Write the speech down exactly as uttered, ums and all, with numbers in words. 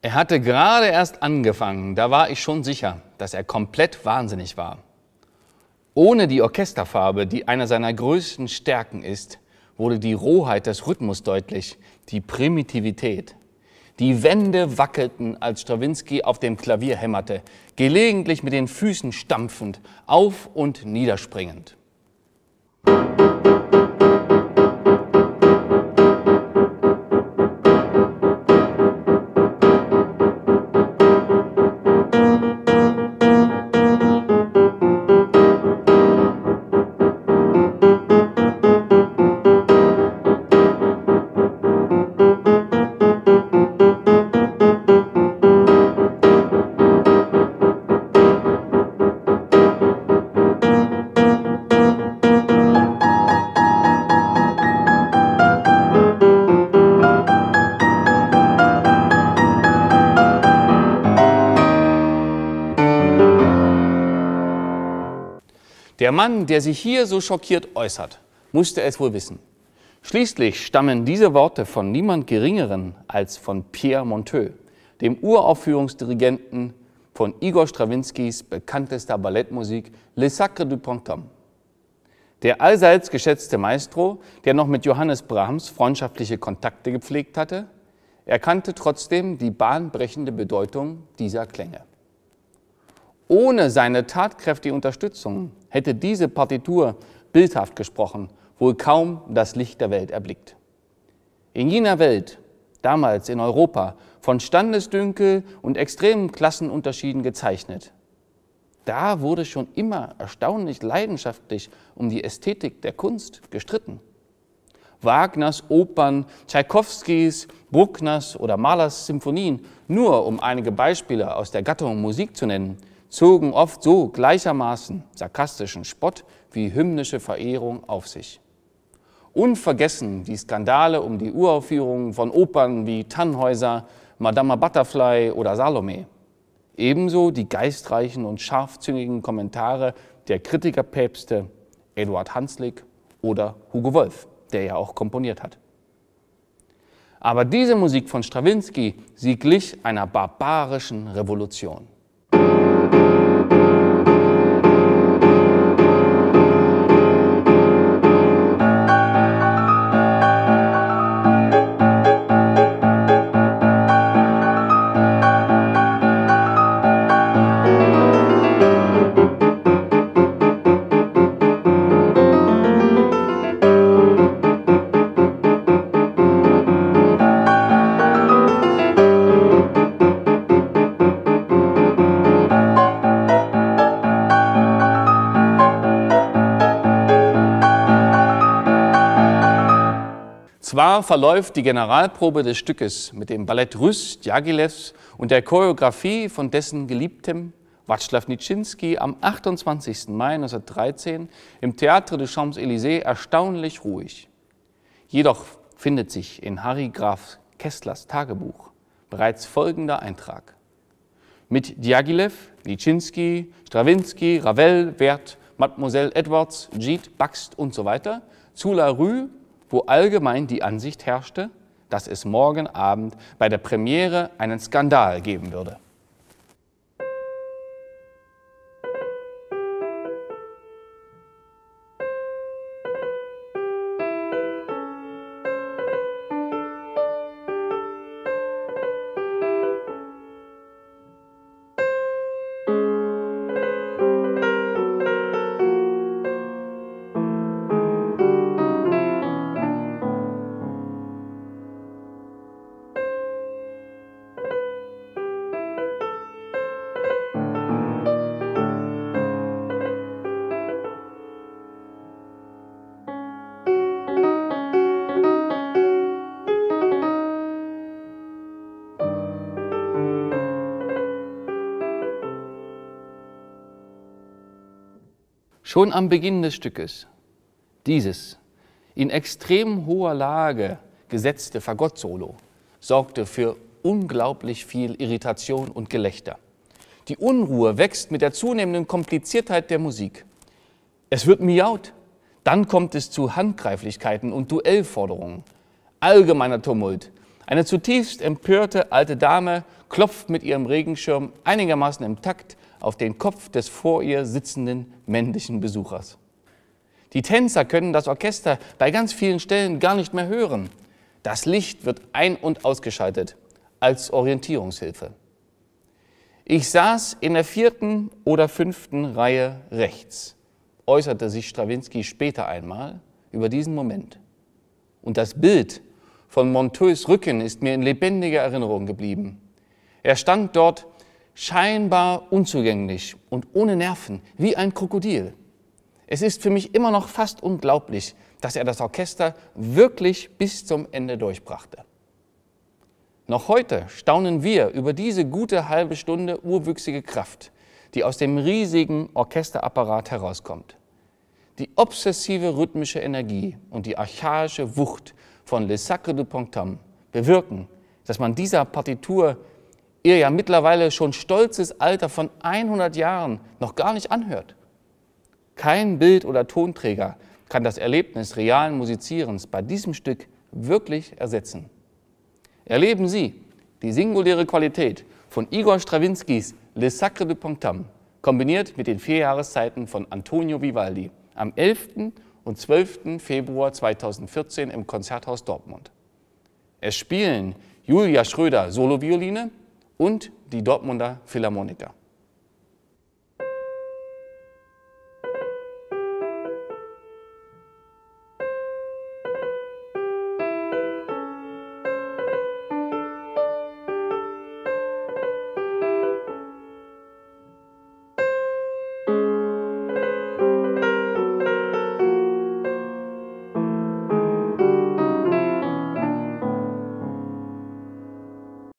Er hatte gerade erst angefangen, da war ich schon sicher, dass er komplett wahnsinnig war. Ohne die Orchesterfarbe, die eine seiner größten Stärken ist, wurde die Rohheit des Rhythmus deutlich, die Primitivität. Die Wände wackelten, als Strawinski auf dem Klavier hämmerte, gelegentlich mit den Füßen stampfend, auf- und niederspringend. Der Mann, der sich hier so schockiert äußert, musste es wohl wissen. Schließlich stammen diese Worte von niemand Geringeren als von Pierre Monteux, dem Uraufführungsdirigenten von Igor Strawinskys bekanntester Ballettmusik Les Sacres du Printemps. Der allseits geschätzte Maestro, der noch mit Johannes Brahms freundschaftliche Kontakte gepflegt hatte, erkannte trotzdem die bahnbrechende Bedeutung dieser Klänge. Ohne seine tatkräftige Unterstützung hätte diese Partitur, bildhaft gesprochen, wohl kaum das Licht der Welt erblickt. In jener Welt, damals in Europa, von Standesdünkel und extremen Klassenunterschieden gezeichnet, da wurde schon immer erstaunlich leidenschaftlich um die Ästhetik der Kunst gestritten. Wagners Opern, Tschaikowskis, Bruckners oder Mahlers Symphonien, nur um einige Beispiele aus der Gattung Musik zu nennen, zogen oft so gleichermaßen sarkastischen Spott wie hymnische Verehrung auf sich. Unvergessen die Skandale um die Uraufführungen von Opern wie Tannhäuser, Madama Butterfly oder Salome. Ebenso die geistreichen und scharfzüngigen Kommentare der Kritikerpäpste Eduard Hanslick oder Hugo Wolf, der ja auch komponiert hat. Aber diese Musik von Strawinski, sie glich einer barbarischen Revolution. Zwar verläuft die Generalprobe des Stückes mit dem Ballett Russe Djagilevs und der Choreografie von dessen Geliebtem Wacław Nijinsky am achtundzwanzigsten Mai neunzehnhundertdreizehn im Théâtre des Champs-Élysées erstaunlich ruhig. Jedoch findet sich in Harry Graf Kesslers Tagebuch bereits folgender Eintrag. Mit Djagilev, Nijinsky, Strawinski, Ravel, Werth, Mademoiselle Edwards, Gide, Bakst und so weiter zu La Rue, wo allgemein die Ansicht herrschte, dass es morgen Abend bei der Premiere einen Skandal geben würde. Schon am Beginn des Stückes, dieses in extrem hoher Lage gesetzte Fagott-Solo sorgte für unglaublich viel Irritation und Gelächter. Die Unruhe wächst mit der zunehmenden Kompliziertheit der Musik. Es wird miaut, dann kommt es zu Handgreiflichkeiten und Duellforderungen. Allgemeiner Tumult, Eine zutiefst empörte alte Dame klopft mit ihrem Regenschirm einigermaßen im Takt auf den Kopf des vor ihr sitzenden männlichen Besuchers. Die Tänzer können das Orchester bei ganz vielen Stellen gar nicht mehr hören. Das Licht wird ein- und ausgeschaltet als Orientierungshilfe. Ich saß in der vierten oder fünften Reihe rechts, äußerte sich Strawinsky später einmal über diesen Moment. Und das Bild von Monteus Rücken ist mir in lebendiger Erinnerung geblieben. Er stand dort scheinbar unzugänglich und ohne Nerven, wie ein Krokodil. Es ist für mich immer noch fast unglaublich, dass er das Orchester wirklich bis zum Ende durchbrachte. Noch heute staunen wir über diese gute halbe Stunde urwüchsige Kraft, die aus dem riesigen Orchesterapparat herauskommt. Die obsessive rhythmische Energie und die archaische Wucht von Le Sacre du Pontormo bewirken, dass man dieser Partitur ihr ja mittlerweile schon stolzes Alter von hundert Jahren noch gar nicht anhört. Kein Bild- oder Tonträger kann das Erlebnis realen Musizierens bei diesem Stück wirklich ersetzen. Erleben Sie die singuläre Qualität von Igor Strawinskys Le Sacre du Pontormo, kombiniert mit den vier Jahreszeiten von Antonio Vivaldi, am elften und zwölften Februar zweitausendvierzehn im Konzerthaus Dortmund. Es spielen Julia Schröder Solovioline und die Dortmunder Philharmoniker.